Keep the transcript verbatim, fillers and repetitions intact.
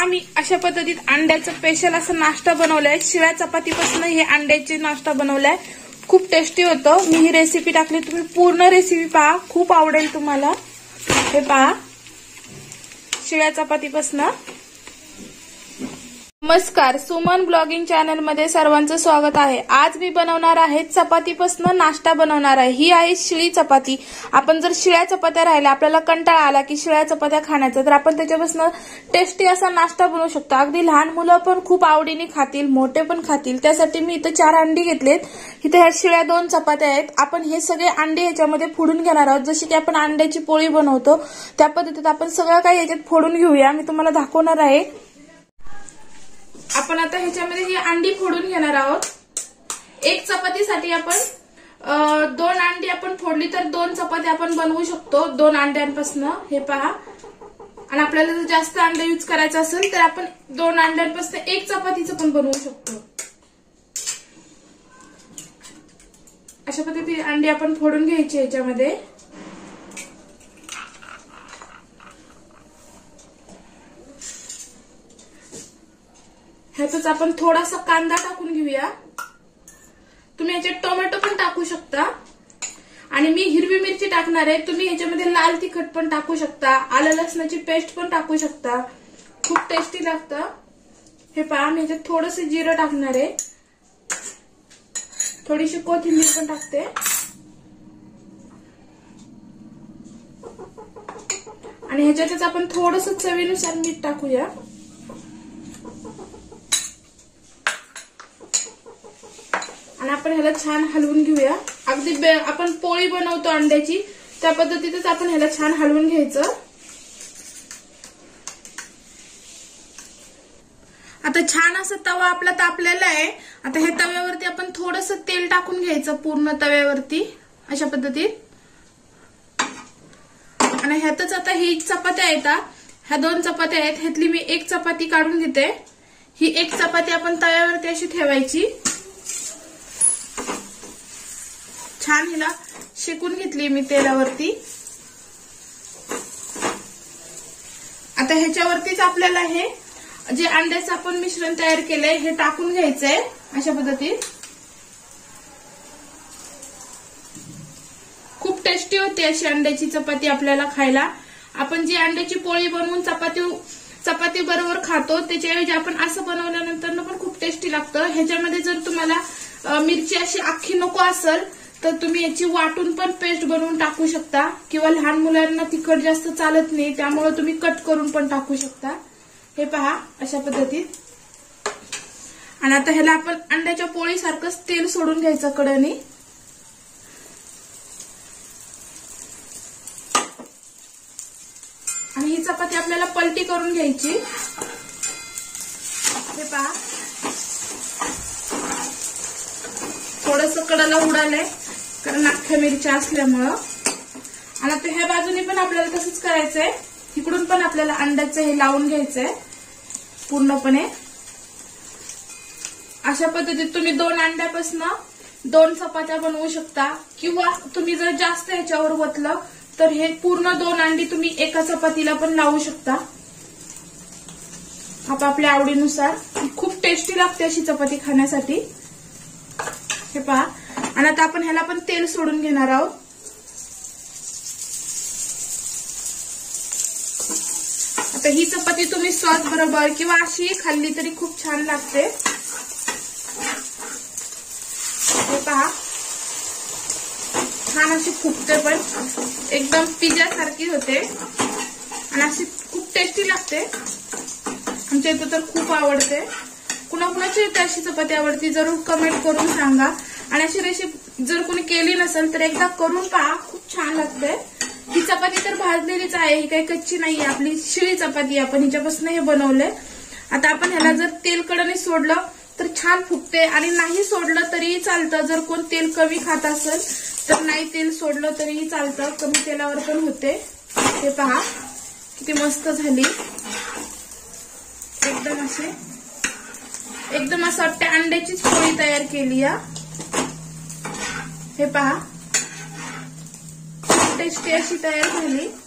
पहा मी अशा पद्धतीत अंड्याचा स्पेशल असा नाश्ता बनवलाय। शिळ्या चपातीपासून हे अंड्याचे नाश्ता बनवलाय, खूप टेस्टी होतं। मी ही रेसिपी टाकली, तुम्ही पूर्ण रेसिपी पहा, खूप आवडेल तुम्हाला। हे पहा शिळ्या चपातीपासून। नमस्कार, सुमन ब्लॉगिंग चॅनल मध्ये सर्वांचं स्वागत आहे। आज मी बनवणार आहे चपातीपासून नाश्ता बनवणार आहे। ही आहे शिळी चपाती। आपण जर शिळ्या चपात्या राहिल्या, आपल्याला कंटाळा आला की शिळ्या चपात्या खाण्याचा, तर आपण त्याच्यापासून टेस्टी असा नाश्ता बनवू शकतो। अगदी लहान मुलं पण खूप आवडीने खातील, मोठे पण खातील। त्यासाठी मी इथे चार अंडी घेतलेत। इथे ह्या शिळ्या दोन चपात्या आहेत। आपण हे सगळे अंडे ह्याच्यामध्ये फोडून घेणार आहोत, जशी की आपण अंड्याची पोळी बनवतो त्या पद्धतीत आपण सगळं काही ह्याच्यात फोडून घेऊया। मी तुम्हाला दाखवणार आहे। आपण आता ह्याच्यामध्ये ही अंडी फोडून घेणार आहोत। एक चपातीसाठी आपण दोन अंडी आपण फोडली तर दोन चपाती आपण बनवू शकतो दोन अंड्यांपासून। हे पहा, आणि आपल्याला जर जास्त अंडे यूज करायचं असेल तर आपण दोन अंड्यांपासून एक चपातीचं पण बनवू शकतो। अशा पद्धतीने अंडी आपण फोडून घ्यायची ह्याच्यामध्ये। ह्यातच आपण थोडासा कांदा टाकून घेऊया। तुम्ही ह्याच्यात टोमॅटो पण टाकू शकता, आणि मी हिरवी मिरची टाकणार आहे। तुम्ही ह्याच्यामध्ये लाल तिखट पण टाकू शकता, आलं लसणाची पेस्ट पण टाकू शकता, खूप टेस्टी लागतं। हे पहा, मी ह्याच्यात थोडंसं जिरं टाकणार आहे, थोडीशी कोथिंबीर पण टाकते, आणि ह्याच्यातच आपण थोडंसं चवीनुसार मीठ टाकूया। आणि आपण ह्याला छान हलवून घेऊया। अगदी आपण पोळी बनवतो अंड्याची त्या पद्धतीतच आपण ह्याला छान हलवून घ्यायचं। आता छान असं तवा आपला तापलेला आहे। आता हे तव्यावरती आपण थोडंसं तेल टाकून घ्यायचं पूर्ण तव्यावरती अशा पद्धतीत। आणि ह्यातच आता ही चपात्या आहेत, ह्या दोन चपात्या आहेत, ह्यातली मी एक चपाती काढून घेते। ही एक चपाती आपण तव्यावरती अशी ठेवायची। छान हिला शेकून घेतली मी तेलावरती। आता ह्याच्यावरतीच आपल्याला हे जे अंड्याचं आपण मिश्रण तयार केलंय हे टाकून घ्यायचंय अशा पद्धतीत। खूप टेस्टी होते अशी अंड्याची चपाती आपल्याला खायला। आपण जी अंड्याची पोळी बनवून चपाती चपाती बरोबर खातो त्याच्याऐवजी आपण असं बनवल्यानंतर पण खूप टेस्टी लागतं। ह्याच्यामध्ये जर तुम्हाला मिरची अशी अख्खी नको असेल तर तुम्ही याची वाटून पण पेस्ट बनवून टाकू शकता, किंवा लहान मुलांना तिखट जास्त चालत नाही त्यामुळे तुम्ही कट करून पण टाकू शकता। हे पहा अशा पद्धतीत। आणि आता ह्याला आपण अंड्याच्या पोळीसारखंच तेल सोडून घ्यायचं कडेने। आणि ही चपाती आपल्याला पलटी करून घ्यायची। हे पहा, थोडंसं कडाला उडालंय कारण अख्ख्या मिरच्या असल्यामुळं। आणि आता ह्या बाजूने पण आपल्याला तसंच करायचंय। इकडून पण आपल्याला अंड्याचं हे लावून घ्यायचंय पूर्णपणे। अशा पद्धतीत तुम्ही दोन अंड्यापासून दोन चपात्या बनवू शकता, किंवा तुम्ही जर जास्त ह्याच्यावर वतलं तर हे पूर्ण दोन अंडी तुम्ही एका चपातीला पण लावू शकता आपापल्या आवडीनुसार। खूप टेस्टी लागते अशी चपाती खाण्यासाठी। हे पहा, आणि आता आपण ह्याला पण तेल सोडून घेणार आहोत। आता ही चपाती तुम्ही सॉस बरोबर किंवा अशी खाल्ली तरी खूप छान लागते। हे पहा, छान अशी फुगते पण एकदम पिझ्झा सारखी होते, आणि अशी खूप टेस्टी लागते। आमच्या इथं तर खूप आवडते। कुणाकुणाची अशी चपाती आवडती जरूर कमेंट करून सांगा। आणि अशी रेसिपी जर कोणी केली नसेल तर एकदा करून पहा, खूप छान लागते। ही चपाती तर भाजलेलीच आहे, ही काही कच्ची नाहीये, आपली शिळी चपाती आपण हिच्यापासून हे बनवलंय। आता आपण ह्याला जर तेल कडे सोडलं तर छान फुगते, आणि नाही सोडलं तरीही चालतं। जर कोण तेल कमी खात असेल तर नाही तेल सोडलं तरीही चालतं, कमी तेलावर पण होते। हे पहा किती मस्त झाली, एकदम असे एकदम असं वाटतं अंड्याचीच पोळी तयार केली या। हे पहा टेस्टी अशी तयार झाली।